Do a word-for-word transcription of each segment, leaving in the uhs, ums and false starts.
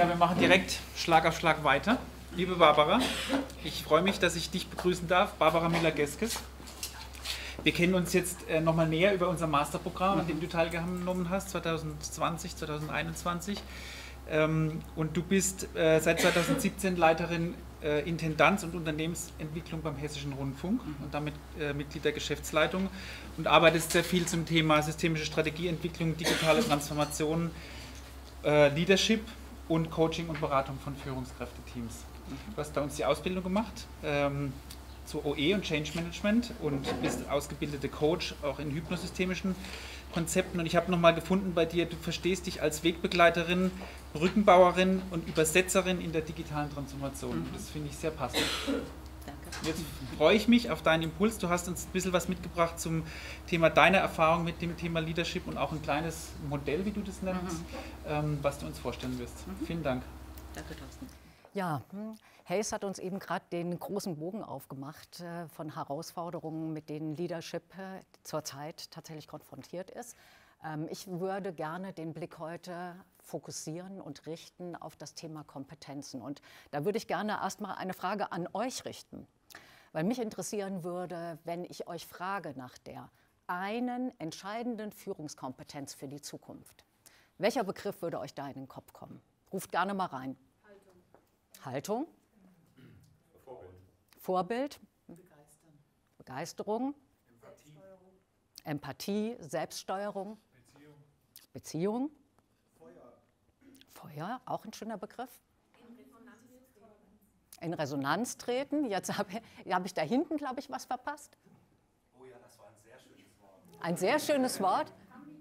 Ja, wir machen direkt Schlag auf Schlag weiter. Liebe Barbara, ich freue mich, dass ich dich begrüßen darf, Barbara Müller-Geskes. Wir kennen uns jetzt äh, nochmal näher über unser Masterprogramm, an dem du teilgenommen hast, zwanzig zwanzig, zwanzig einundzwanzig. Ähm, und du bist äh, seit zwanzig siebzehn Leiterin äh, Intendanz und Unternehmensentwicklung beim Hessischen Rundfunk und damit äh, Mitglied der Geschäftsleitung und arbeitest sehr viel zum Thema systemische Strategieentwicklung, digitale Transformation, äh, Leadership und Coaching und Beratung von Führungskräfteteams. Du hast bei uns die Ausbildung gemacht ähm, zu O E und Change Management und bist ausgebildete Coach, auch in hypnosystemischen Konzepten. Und ich habe nochmal gefunden bei dir, du verstehst dich als Wegbegleiterin, Brückenbauerin und Übersetzerin in der digitalen Transformation. Mhm. Das finde ich sehr passend. Danke. Jetzt freue ich mich auf deinen Impuls. Du hast uns ein bisschen was mitgebracht zum Thema deiner Erfahrung mit dem Thema Leadership und auch ein kleines Modell, wie du das nennst, mhm. ähm, was du uns vorstellen wirst. Mhm. Vielen Dank. Danke, Thorsten. Ja, Hayes hat uns eben gerade den großen Bogen aufgemacht äh, von Herausforderungen, mit denen Leadership äh, zurzeit tatsächlich konfrontiert ist. Ähm, ich würde gerne den Blick heute fokussieren und richten auf das Thema Kompetenzen. Und da würde ich gerne erstmal eine Frage an euch richten, weil mich interessieren würde, wenn ich euch frage nach der einen entscheidenden Führungskompetenz für die Zukunft. Welcher Begriff würde euch da in den Kopf kommen? Ruft gerne mal rein. Haltung, Vorbild, Vorbild. Begeistern. Begeisterung, Empathie. Empathie, Selbststeuerung, Beziehung, Beziehung. Feuer. Feuer, auch ein schöner Begriff. In Resonanz treten. In Resonanz treten. Jetzt habe hab ich da hinten, glaube ich, was verpasst. Oh ja, das war ein sehr schönes Wort. Ein sehr schönes Wort.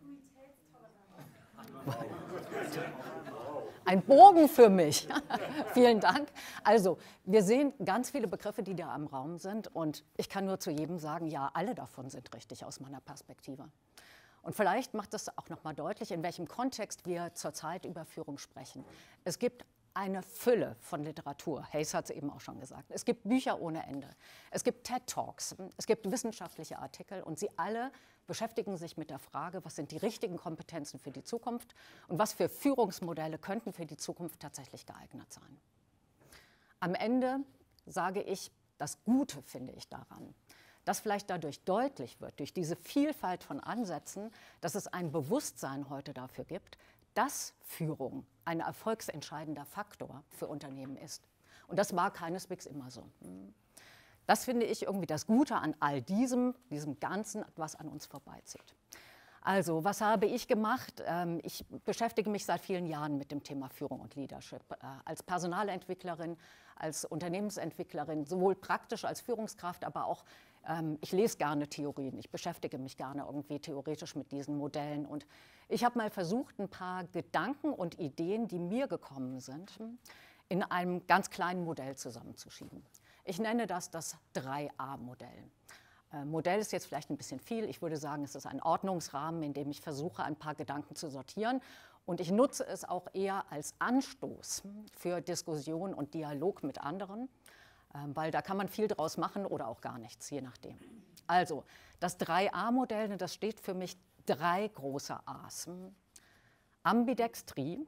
Ein Bogen für mich. Vielen Dank. Also, wir sehen ganz viele Begriffe, die da im Raum sind. Und ich kann nur zu jedem sagen, ja, alle davon sind richtig aus meiner Perspektive. Und vielleicht macht das auch noch mal deutlich, in welchem Kontext wir zurzeit über Führung sprechen. Es gibt eine Fülle von Literatur. Hayes hat es eben auch schon gesagt. Es gibt Bücher ohne Ende. Es gibt TED-Talks. Es gibt wissenschaftliche Artikel. Und sie alle beschäftigen sich mit der Frage, was sind die richtigen Kompetenzen für die Zukunft und was für Führungsmodelle könnten für die Zukunft tatsächlich geeignet sein. Am Ende sage ich, das Gute finde ich daran, dass vielleicht dadurch deutlich wird, durch diese Vielfalt von Ansätzen, dass es ein Bewusstsein heute dafür gibt, dass Führung ein erfolgsentscheidender Faktor für Unternehmen ist. Und das war keineswegs immer so. Das finde ich irgendwie das Gute an all diesem, diesem Ganzen, was an uns vorbeizieht. Also, was habe ich gemacht? Ich beschäftige mich seit vielen Jahren mit dem Thema Führung und Leadership. Als Personalentwicklerin, als Unternehmensentwicklerin, sowohl praktisch als Führungskraft, aber auch, ich lese gerne Theorien. Ich beschäftige mich gerne irgendwie theoretisch mit diesen Modellen. Und ich habe mal versucht, ein paar Gedanken und Ideen, die mir gekommen sind, in einem ganz kleinen Modell zusammenzuschieben. Ich nenne das das drei A Modell. Äh, Modell ist jetzt vielleicht ein bisschen viel. Ich würde sagen, es ist ein Ordnungsrahmen, in dem ich versuche, ein paar Gedanken zu sortieren. Und ich nutze es auch eher als Anstoß für Diskussion und Dialog mit anderen, äh, weil da kann man viel draus machen oder auch gar nichts, je nachdem. Also, das drei A Modell, das steht für mich drei große A's. Ambidextrie,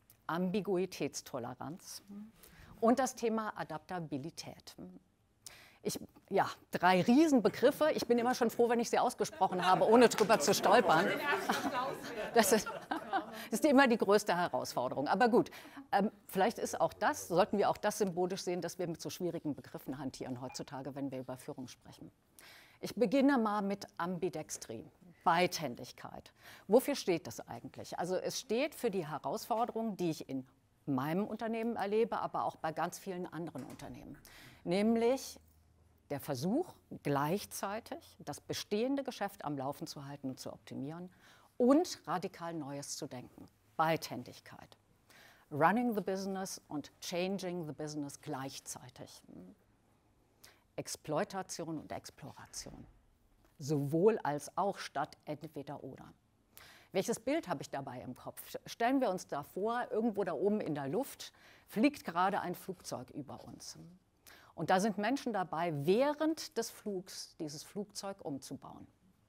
Ambiguitätstoleranz und das Thema Adaptabilität. Ich, ja, drei Riesenbegriffe. Ich bin immer schon froh, wenn ich sie ausgesprochen habe, ohne drüber zu stolpern. Das ist, das ist immer die größte Herausforderung. Aber gut, ähm, vielleicht ist auch das, sollten wir auch das symbolisch sehen, dass wir mit so schwierigen Begriffen hantieren heutzutage, wenn wir über Führung sprechen. Ich beginne mal mit Ambidextrie, Beidhändigkeit. Wofür steht das eigentlich? Also es steht für die Herausforderung, die ich in meinem Unternehmen erlebe, aber auch bei ganz vielen anderen Unternehmen. Nämlich der Versuch, gleichzeitig das bestehende Geschäft am Laufen zu halten und zu optimieren und radikal Neues zu denken. Beidhändigkeit. Running the business und changing the business gleichzeitig. Exploitation und Exploration. Sowohl als auch statt entweder oder. Welches Bild habe ich dabei im Kopf? Stellen wir uns da vor, irgendwo da oben in der Luft fliegt gerade ein Flugzeug über uns. Und da sind Menschen dabei, während des Flugs dieses Flugzeug umzubauen.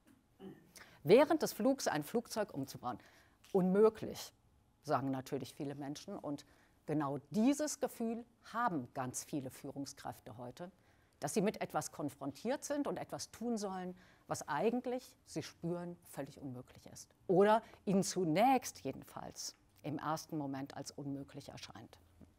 Während des Flugs ein Flugzeug umzubauen. Unmöglich, sagen natürlich viele Menschen. Und Genau dieses Gefühl haben ganz viele Führungskräfte heute, dass sie mit etwas konfrontiert sind und etwas tun sollen, was eigentlich, sie spüren, völlig unmöglich ist. Oder ihnen zunächst jedenfalls im ersten Moment als unmöglich erscheint.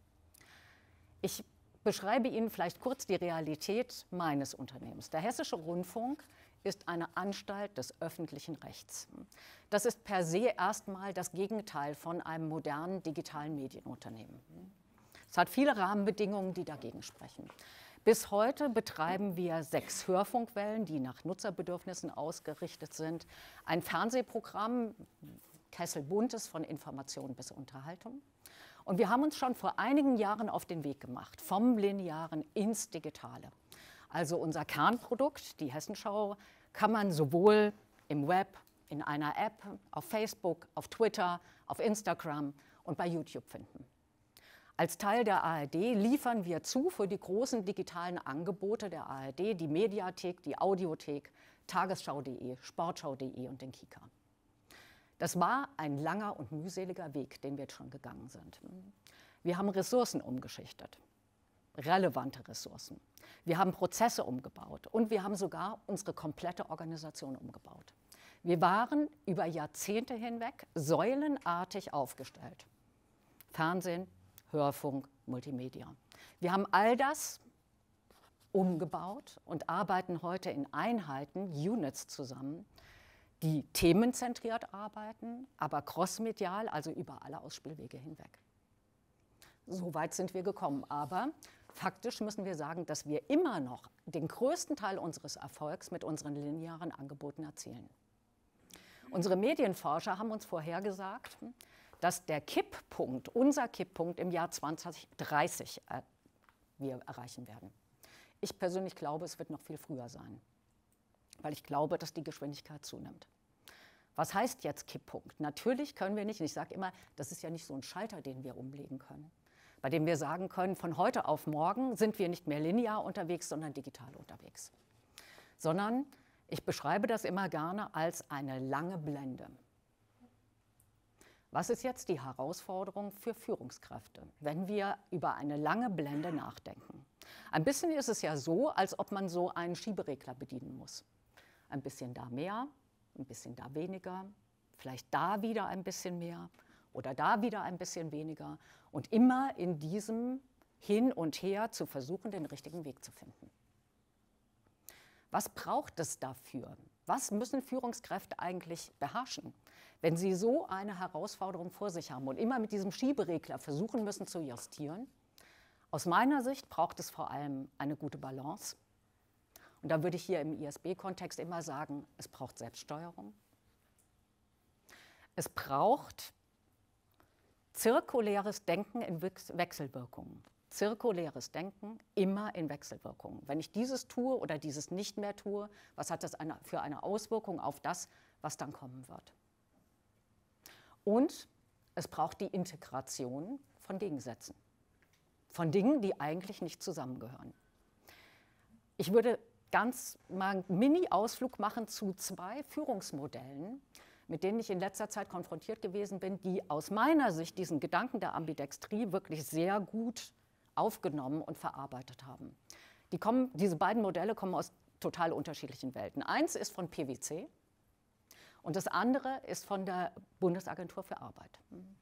Ich beschreibe Ihnen vielleicht kurz die Realität meines Unternehmens. Der Hessische Rundfunk ist eine Anstalt des öffentlichen Rechts. Das ist per se erstmal das Gegenteil von einem modernen digitalen Medienunternehmen. Es hat viele Rahmenbedingungen, die dagegen sprechen. Bis heute betreiben wir sechs Hörfunkwellen, die nach Nutzerbedürfnissen ausgerichtet sind, ein Fernsehprogramm, Kessel Buntes, von Information bis Unterhaltung. Und wir haben uns schon vor einigen Jahren auf den Weg gemacht, vom Linearen ins Digitale. Also unser Kernprodukt, die Hessenschau, kann man sowohl im Web, in einer App, auf Facebook, auf Twitter, auf Instagram und bei YouTube finden. Als Teil der A R D liefern wir zu für die großen digitalen Angebote der A R D, die Mediathek, die Audiothek, Tagesschau punkt de, Sportschau punkt de und den Kika. Das war ein langer und mühseliger Weg, den wir jetzt schon gegangen sind. Wir haben Ressourcen umgeschichtet, relevante Ressourcen. Wir haben Prozesse umgebaut und wir haben sogar unsere komplette Organisation umgebaut. Wir waren über Jahrzehnte hinweg säulenartig aufgestellt. Fernsehen, Hörfunk, Multimedia. Wir haben all das umgebaut und arbeiten heute in Einheiten, Units zusammen, die themenzentriert arbeiten, aber crossmedial, also über alle Ausspielwege hinweg. So weit sind wir gekommen, aber faktisch müssen wir sagen, dass wir immer noch den größten Teil unseres Erfolgs mit unseren linearen Angeboten erzielen. Unsere Medienforscher haben uns vorhergesagt, dass der Kipppunkt, unser Kipppunkt im Jahr zwanzig dreißig äh, wir erreichen werden. Ich persönlich glaube, es wird noch viel früher sein, weil ich glaube, dass die Geschwindigkeit zunimmt. Was heißt jetzt Kipppunkt? Natürlich können wir nicht, und ich sage immer, das ist ja nicht so ein Schalter, den wir umlegen können, bei dem wir sagen können, von heute auf morgen sind wir nicht mehr linear unterwegs, sondern digital unterwegs. Sondern ich beschreibe das immer gerne als eine lange Blende. Was ist jetzt die Herausforderung für Führungskräfte, wenn wir über eine lange Blende nachdenken? Ein bisschen ist es ja so, als ob man so einen Schieberegler bedienen muss. Ein bisschen da mehr, ein bisschen da weniger, vielleicht da wieder ein bisschen mehr oder da wieder ein bisschen weniger und immer in diesem Hin und Her zu versuchen, den richtigen Weg zu finden. Was braucht es dafür? Was müssen Führungskräfte eigentlich beherrschen, wenn sie so eine Herausforderung vor sich haben und immer mit diesem Schieberegler versuchen müssen zu justieren? Aus meiner Sicht braucht es vor allem eine gute Balance. Und da würde ich hier im I S B-Kontext immer sagen, es braucht Selbststeuerung. Es braucht zirkuläres Denken in Wechselwirkungen. Zirkuläres Denken immer in Wechselwirkungen. Wenn ich dieses tue oder dieses nicht mehr tue, was hat das eine, für eine Auswirkung auf das, was dann kommen wird? Und es braucht die Integration von Gegensätzen, von Dingen, die eigentlich nicht zusammengehören. Ich würde ganz mal einen Mini-Ausflug machen zu zwei Führungsmodellen, mit denen ich in letzter Zeit konfrontiert gewesen bin, die aus meiner Sicht diesen Gedanken der Ambidextrie wirklich sehr gut aufgenommen und verarbeitet haben. Die kommen, diese beiden Modelle kommen aus total unterschiedlichen Welten. Eins ist von P W C und das andere ist von der Bundesagentur für Arbeit.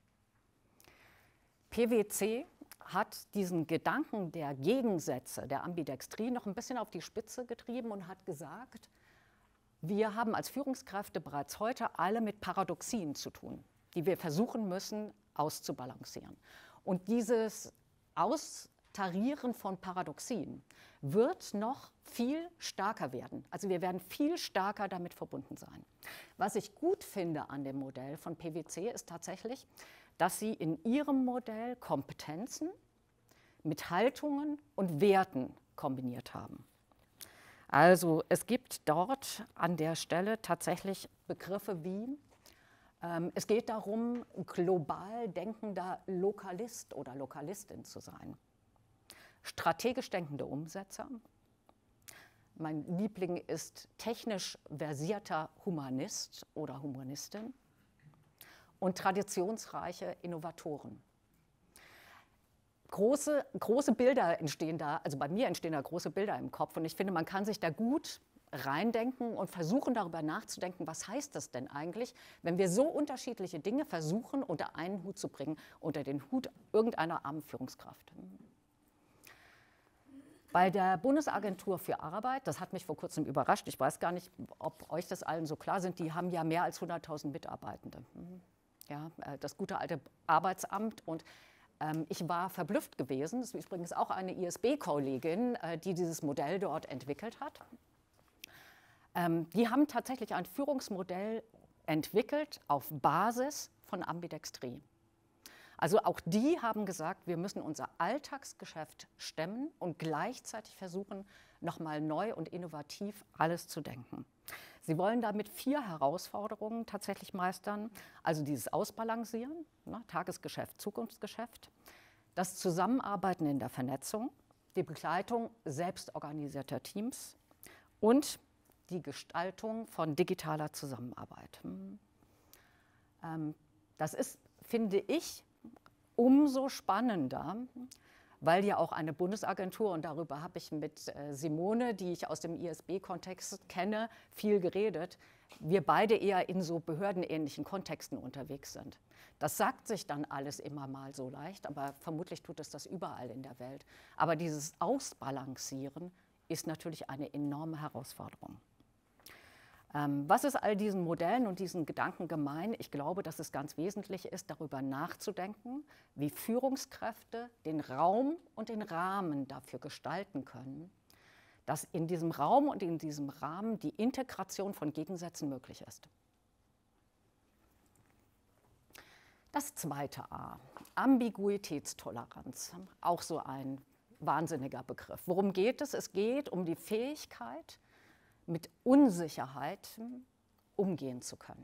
P W C hat diesen Gedanken der Gegensätze, der Ambidextrie, noch ein bisschen auf die Spitze getrieben und hat gesagt, wir haben als Führungskräfte bereits heute alle mit Paradoxien zu tun, die wir versuchen müssen auszubalancieren. Und dieses Austarieren von Paradoxien wird noch viel stärker werden. Also wir werden viel stärker damit verbunden sein. Was ich gut finde an dem Modell von P W C ist tatsächlich, dass sie in ihrem Modell Kompetenzen mit Haltungen und Werten kombiniert haben. Also es gibt dort an der Stelle tatsächlich Begriffe wie, ähm, es geht darum, global denkender Lokalist oder Lokalistin zu sein. Strategisch denkende Umsetzer. Mein Liebling ist technisch versierter Humanist oder Humanistin. Und traditionsreiche Innovatoren. große, große Bilder entstehen da, also bei mir entstehen da große Bilder im Kopf und ich finde, man kann sich da gut reindenken und versuchen darüber nachzudenken, was heißt das denn eigentlich, wenn wir so unterschiedliche Dinge versuchen unter einen Hut zu bringen, unter den Hut irgendeiner armen Führungskraft. Bei der Bundesagentur für Arbeit, das hat mich vor kurzem überrascht, ich weiß gar nicht, ob euch das allen so klar sind, die haben ja mehr als hunderttausend Mitarbeitende. Ja, das gute alte Arbeitsamt und ähm, ich war verblüfft gewesen, das ist übrigens auch eine I S B-Kollegin, äh, die dieses Modell dort entwickelt hat. Ähm, die haben tatsächlich ein Führungsmodell entwickelt auf Basis von Ambidextrie. Also auch die haben gesagt, wir müssen unser Alltagsgeschäft stemmen und gleichzeitig versuchen, nochmal neu und innovativ alles zu denken. Sie wollen damit vier Herausforderungen tatsächlich meistern, also dieses Ausbalancieren, ne, Tagesgeschäft, Zukunftsgeschäft, das Zusammenarbeiten in der Vernetzung, die Begleitung selbstorganisierter Teams und die Gestaltung von digitaler Zusammenarbeit. Ähm, das ist, finde ich, umso spannender, weil ja auch eine Bundesagentur, und darüber habe ich mit äh, Simone, die ich aus dem I S B-Kontext kenne, viel geredet, wir beide eher in so behördenähnlichen Kontexten unterwegs sind. Das sagt sich dann alles immer mal so leicht, aber vermutlich tut es das überall in der Welt. Aber dieses Ausbalancieren ist natürlich eine enorme Herausforderung. Ähm, was ist all diesen Modellen und diesen Gedanken gemein? Ich glaube, dass es ganz wesentlich ist, darüber nachzudenken, wie Führungskräfte den Raum und den Rahmen dafür gestalten können, dass in diesem Raum und in diesem Rahmen die Integration von Gegensätzen möglich ist. Das zweite A, Ambiguitätstoleranz, auch so ein wahnsinniger Begriff. Worum geht es? Es geht um die Fähigkeit, mit Unsicherheit umgehen zu können.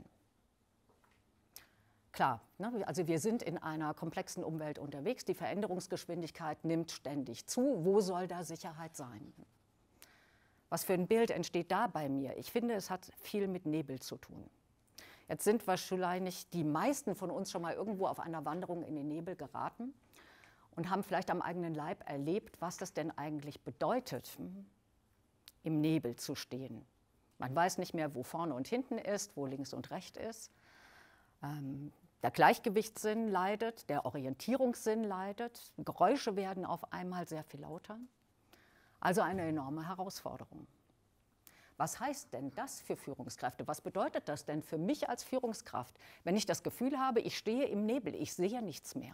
Klar, ne, also wir sind in einer komplexen Umwelt unterwegs, die Veränderungsgeschwindigkeit nimmt ständig zu. Wo soll da Sicherheit sein? Was für ein Bild entsteht da bei mir? Ich finde, es hat viel mit Nebel zu tun. Jetzt sind wahrscheinlich die meisten von uns schon mal irgendwo auf einer Wanderung in den Nebel geraten und haben vielleicht am eigenen Leib erlebt, was das denn eigentlich bedeutet, im Nebel zu stehen. Man weiß nicht mehr, wo vorne und hinten ist, wo links und rechts ist. Ähm, der Gleichgewichtssinn leidet, der Orientierungssinn leidet, Geräusche werden auf einmal sehr viel lauter. Also eine enorme Herausforderung. Was heißt denn das für Führungskräfte? Was bedeutet das denn für mich als Führungskraft, wenn ich das Gefühl habe, ich stehe im Nebel, ich sehe nichts mehr?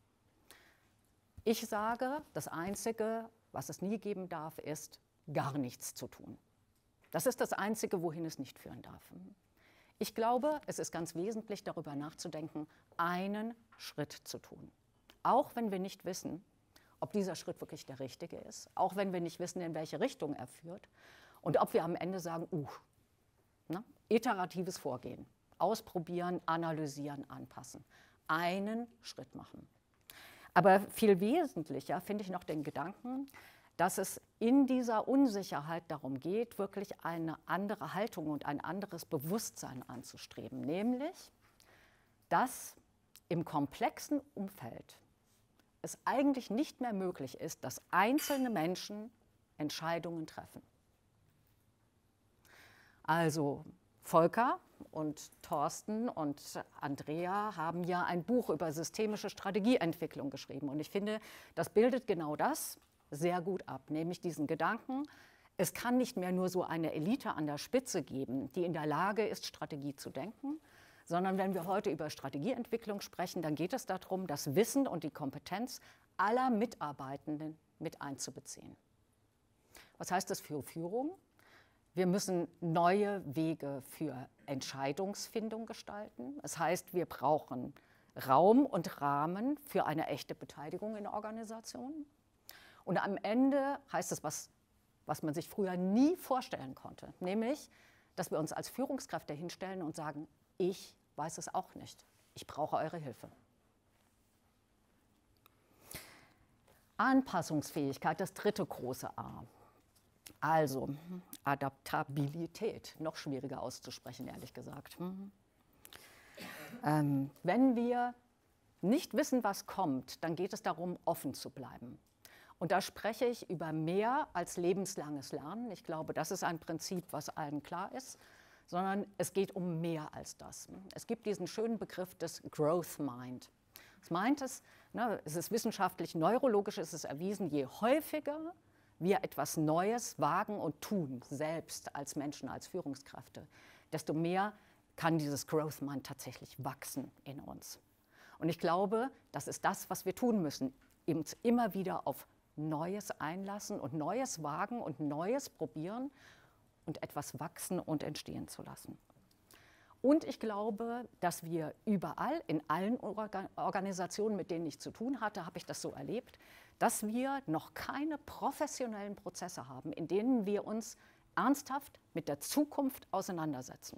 Ich sage, das Einzige, was es nie geben darf, ist, gar nichts zu tun. Das ist das Einzige, wohin es nicht führen darf. Ich glaube, es ist ganz wesentlich, darüber nachzudenken, einen Schritt zu tun. Auch wenn wir nicht wissen, ob dieser Schritt wirklich der richtige ist, auch wenn wir nicht wissen, in welche Richtung er führt und ob wir am Ende sagen, uh, ne, iteratives Vorgehen, ausprobieren, analysieren, anpassen, einen Schritt machen. Aber viel wesentlicher finde ich noch den Gedanken, dass es in dieser Unsicherheit darum geht, wirklich eine andere Haltung und ein anderes Bewusstsein anzustreben, nämlich, dass im komplexen Umfeld es eigentlich nicht mehr möglich ist, dass einzelne Menschen Entscheidungen treffen. Also Volker und Thorsten und Andrea haben ja ein Buch über systemische Strategieentwicklung geschrieben. Und ich finde, das bildet genau das sehr gut ab, nämlich diesen Gedanken, es kann nicht mehr nur so eine Elite an der Spitze geben, die in der Lage ist, Strategie zu denken, sondern wenn wir heute über Strategieentwicklung sprechen, dann geht es darum, das Wissen und die Kompetenz aller Mitarbeitenden mit einzubeziehen. Was heißt das für Führung? Wir müssen neue Wege für Entscheidungsfindung gestalten. Das heißt, wir brauchen Raum und Rahmen für eine echte Beteiligung in Organisationen. Und am Ende heißt es, was, was man sich früher nie vorstellen konnte, nämlich, dass wir uns als Führungskräfte hinstellen und sagen, ich weiß es auch nicht, ich brauche eure Hilfe. Anpassungsfähigkeit, das dritte große A. Also Adaptabilität, noch schwieriger auszusprechen, ehrlich gesagt. Ähm, wenn wir nicht wissen, was kommt, dann geht es darum, offen zu bleiben. Und da spreche ich über mehr als lebenslanges Lernen. Ich glaube, das ist ein Prinzip, was allen klar ist, sondern es geht um mehr als das. Es gibt diesen schönen Begriff des Growth Mind. Was meint es? Ne, es ist wissenschaftlich, neurologisch ist es erwiesen, je häufiger wir etwas Neues wagen und tun, selbst als Menschen, als Führungskräfte, desto mehr kann dieses Growth Mind tatsächlich wachsen in uns. Und ich glaube, das ist das, was wir tun müssen, eben immer wieder auf Neues einlassen und Neues wagen und Neues probieren und etwas wachsen und entstehen zu lassen. Und ich glaube, dass wir überall, in allen Organ- Organisationen, mit denen ich zu tun hatte, habe ich das so erlebt, dass wir noch keine professionellen Prozesse haben, in denen wir uns ernsthaft mit der Zukunft auseinandersetzen.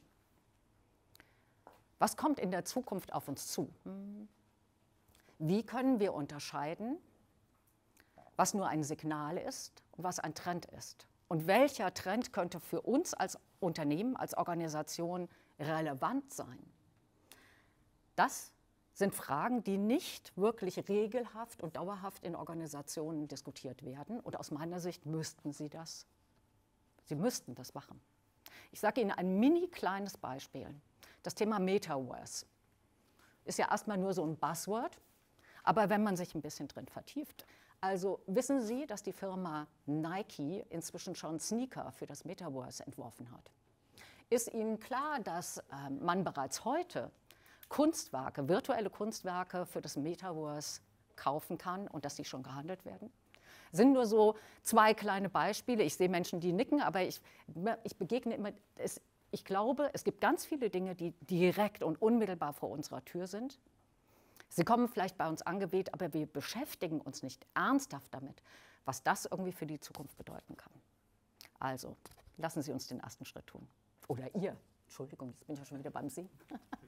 Was kommt in der Zukunft auf uns zu? Wie können wir unterscheiden, was nur ein Signal ist und was ein Trend ist? Und welcher Trend könnte für uns als Unternehmen, als Organisation relevant sein? Das sind Fragen, die nicht wirklich regelhaft und dauerhaft in Organisationen diskutiert werden. Und aus meiner Sicht müssten sie das. Sie müssten das machen. Ich sage Ihnen ein mini kleines Beispiel. Das Thema Metaverse ist ja erstmal nur so ein Buzzword, aber wenn man sich ein bisschen drin vertieft, also wissen Sie, dass die Firma Nike inzwischen schon Sneaker für das Metaverse entworfen hat? Ist Ihnen klar, dass äh, man bereits heute Kunstwerke, virtuelle Kunstwerke für das Metaverse kaufen kann und dass sie schon gehandelt werden? Sind nur so zwei kleine Beispiele. Ich sehe Menschen, die nicken, aber ich, ich begegne immer, es, ich glaube, es gibt ganz viele Dinge, die direkt und unmittelbar vor unserer Tür sind. Sie kommen vielleicht bei uns angeweht, aber wir beschäftigen uns nicht ernsthaft damit, was das irgendwie für die Zukunft bedeuten kann. Also, lassen Sie uns den ersten Schritt tun. Oder ihr. Entschuldigung, jetzt bin ich ja schon wieder beim Sie.